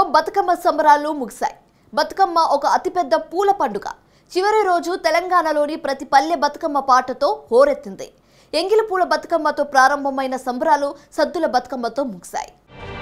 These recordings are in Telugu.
బతుకమ్మ సంబరాలు ముగిశాయి. బతుకమ్మ ఒక అతిపెద్ద పూల పండుగ. చివరి రోజు తెలంగాణలోని ప్రతి పల్లె బతుకమ్మ పాటతో హోరెత్తింది. ఎంగిలి పూల బతుకమ్మతో ప్రారంభమైన సంబరాలు సద్దుల బతుకమ్మతో ముగిశాయి.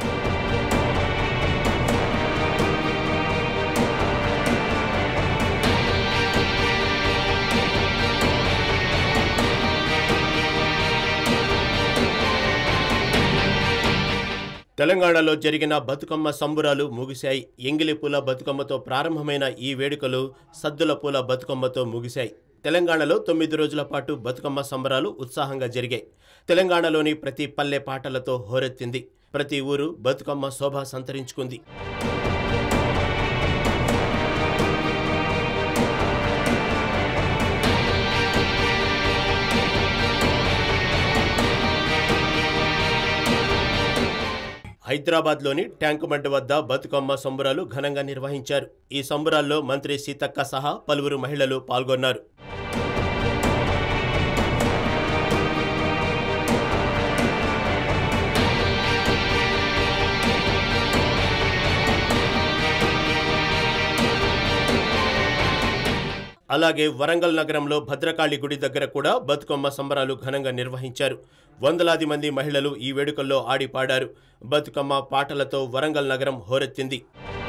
తెలంగాణలో జరిగిన బతుకమ్మ సంబురాలు ముగిశాయి. ఎంగిలి పూల బతుకమ్మతో ప్రారంభమైన ఈ వేడుకలు సద్దుల పూల బతుకమ్మతో ముగిశాయి. తెలంగాణలో 9 రోజుల పాటు బతుకమ్మ సంబరాలు ఉత్సాహంగా జరిగాయి. తెలంగాణలోని ప్రతి పల్లె పాటలతో హోరెత్తింది. ప్రతి ఊరు బతుకమ్మ శోభ సంతరించుకుంది. హైదరాబాద్లోని ట్యాంకు బండ్ వద్ద బతుకమ్మ సంబరాలు ఘనంగా నిర్వహించారు. ఈ సంబరాల్లో మంత్రి సీతక్క సహా పలువురు మహిళలు పాల్గొన్నారు. అలాగే వరంగల్ నగరంలో భద్రకాళి గుడి దగ్గర కూడా బతుకమ్మ సంబరాలు ఘనంగా నిర్వహించారు. వందలాది మంది మహిళలు ఈ వేడుకల్లో ఆడి పాడారు. బతుకమ్మ పాటలతో వరంగల్ నగరం హోరెత్తింది.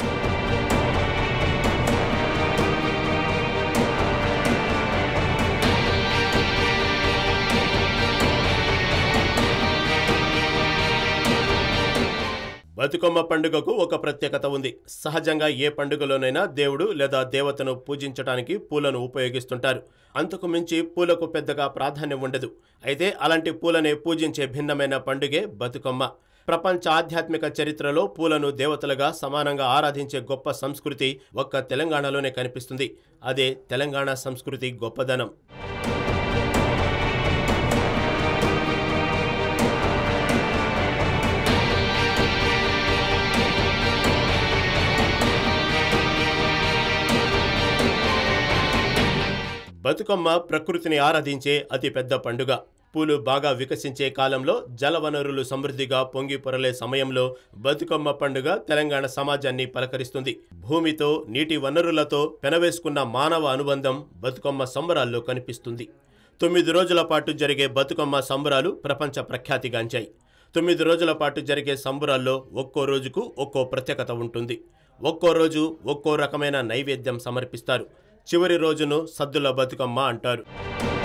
బతుకమ్మ పండుగకు ఒక ప్రత్యేకత ఉంది. సహజంగా ఏ పండుగలోనైనా దేవుడు లేదా దేవతను పూజించడానికి పూలను ఉపయోగిస్తుంటారు. అంతకు మించి పూలకు పెద్దగా ప్రాధాన్యం ఉండదు. అయితే అలాంటి పూలనే పూజించే భిన్నమైన పండుగే బతుకమ్మ. ప్రపంచ ఆధ్యాత్మిక చరిత్రలో పూలను దేవతలుగా సమానంగా ఆరాధించే గొప్ప సంస్కృతి ఒక్క తెలంగాణలోనే కనిపిస్తుంది. అదే తెలంగాణ సంస్కృతి గొప్పదనం. బతుకమ్మ ప్రకృతిని ఆరాధించే అతిపెద్ద పండుగ. పూలు బాగా వికసించే కాలంలో జలవనరులు సమృద్ధిగా పొంగి పొరలే సమయంలో బతుకమ్మ పండుగ తెలంగాణ సమాజాన్ని పలకరిస్తుంది. భూమితో నీటి వనరులతో పెనవేసుకున్న మానవ అనుబంధం బతుకమ్మ సంబరాల్లో కనిపిస్తుంది. 9 రోజుల పాటు జరిగే బతుకమ్మ సంబరాలు ప్రపంచ ప్రఖ్యాతిగాంచాయి. 9 రోజుల పాటు జరిగే సంబరాల్లో ఒక్కో రోజుకు ఒక్కో ప్రత్యేకత ఉంటుంది. ఒక్కో రోజు ఒక్కో రకమైన నైవేద్యం సమర్పిస్తారు. చివరి రోజును సద్దుల బతుకమ్మ అంటారు.